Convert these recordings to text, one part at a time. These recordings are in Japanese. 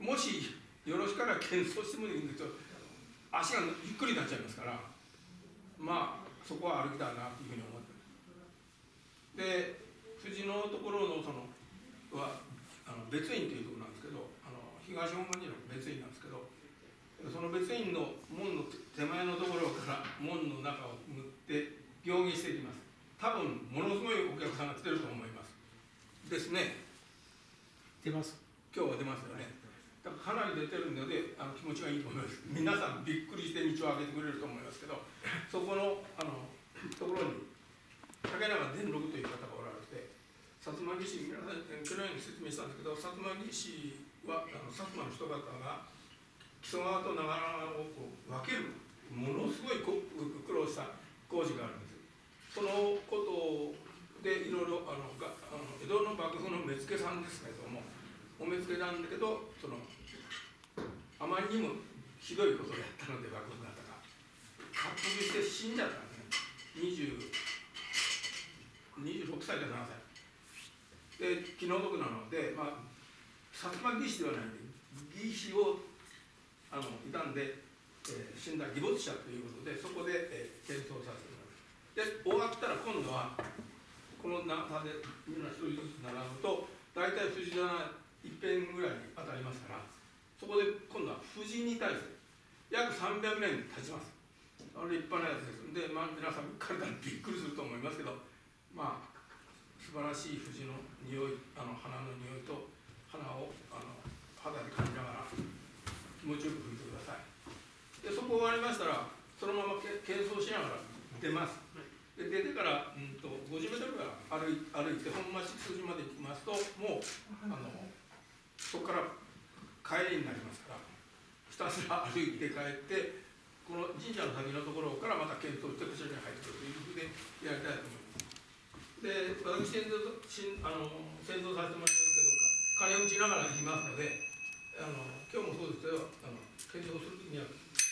もしよろしかったら検討してもいいんですけど、足がゆっくりになっちゃいますから、まあそこは歩きたいなというふうに思ってます。で、藤のところのそのは別院というところなんですけど、東本願寺の別院なんですけど、その別院の門の手前のところから門の中を塗って行儀していきます。多分ものすごいお客さんが来てると思いますですね。 出ます。 今日は出ますよね。だからかなり出てるので気持ちがいいと思います。皆さんびっくりして道を開けてくれると思いますけど、そこのところに竹永伝六という方がおられて、薩摩義士、皆さん去年説明したんですけど、薩摩義士は薩摩の人方が木曽川と長良川をこう分けるものすごい苦労した工事があるんです。そのことでいろいろ江戸の幕府の目付さんですけれども、お目付なんだけど、あまりにもひどいことをやったので幕府方が発覚して死んじゃったんですね。26歳か7歳で気の毒なので、薩摩義士ではないんで義士を傷んで、死んだ義没者ということで、そこで、検討させてもらいます。で終わったら今度はこの中でみんな一人ずつ並ぶと大体藤棚一辺ぐらいに当たりますから、そこで今度は藤に対して約300年経ちます。立派なやつですので、皆さんからびっくりすると思いますけど、素晴らしい藤の匂い、花の匂いと花を肌で感じながら気持ちよく拭いてください。でそこ終わりましたらそのまま軽装しながら出ます。で出てから50メートルぐらい歩いて本町筋まで行きますと、もうそこから帰りになりますから、ひたすら歩いて帰ってこの神社の先のところからまた検討してこちらに入ってくるというふうでやりたいと思います。で私先導させてもらいますけど、金打ちながら行きますので、今日もそうですけど検討するときには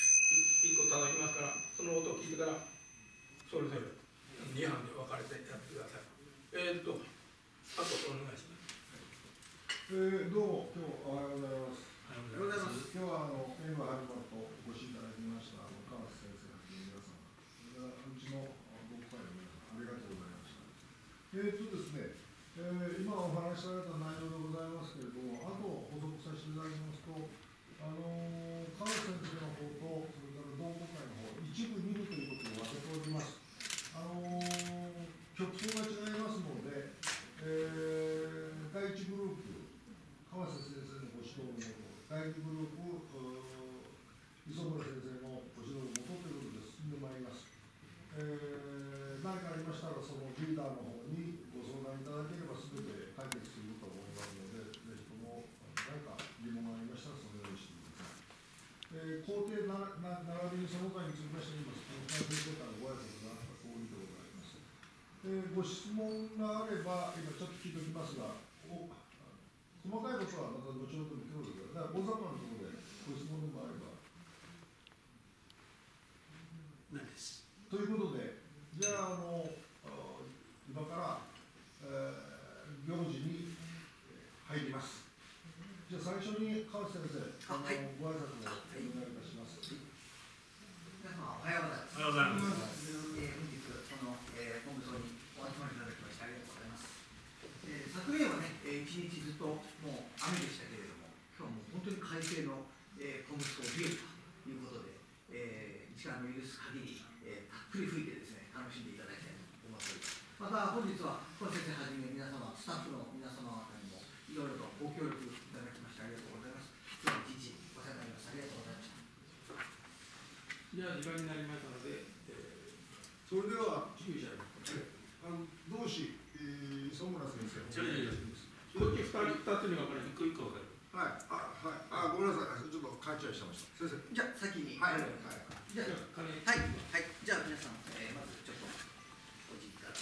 1個叩きますから、その音を聞いてからそれぞれ2班で分かれてやってください。あとお願いします。 どうも今日おはようございます。おはようございます。今日は縁が始まるとお越しいただきました川瀬先生の皆様、うちのご会の皆さん、ありがとうございました。ですね、今お話しされた内容でございますけれども、あと補足させていただきますと、川瀬先生の方と、それから同好会の方、一部、二部ということを分けております。曲数が違いますので、第一グループ、川瀬先生のご指導のもと、第2グループ、磯村先生のご指導のもとということで進んでまいります。何かありましたら、そのリーダーの方にご相談いただければ、すべて解決すると思いますので、ぜひとも何か疑問がありましたら、そのようにしてください。工程並びにその他につきまして言いますと、先生からご挨拶があった通りでございます。ご質問があれば、今ちょっと聞いておきますが、細かいことはまた後ほど見てください。だから大雑把なところでご質問でもあれば。 ないです。 ということで、じゃあ、今から、行事に入ります。じゃあ最初に川瀬先生、ご挨拶をお願いいたします。 皆様おはようございます。 おはようございます。 本日本部長にお集まりいただきましてありがとうございます。昨年はね、一日ずっともう雨でしたけれども、今日はもう本当に快晴の本部長日和ということで、時間の許す限り、たっぷり吹いてですね、楽しんでいただきたいと思っております。また本日は小先生はじめ皆様、スタッフの皆様方にもいろいろとご協力いただきましてありがとうございます。今日は一日お世話になりました。ありがとうございました。 じゃあ時間になりましたので、 それでは、同志、磯村先生。 こっち2つに分かれて、一個一個分かれる。 はい。ごめんなさい。ちょっと勘違いしてました。先生。 じゃあ先に。 はい。 じゃあ、じゃあ皆さん、まずちょっとお辞儀から。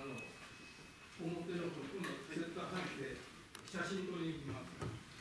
表のほとんどセッター入って写真撮りに行きます。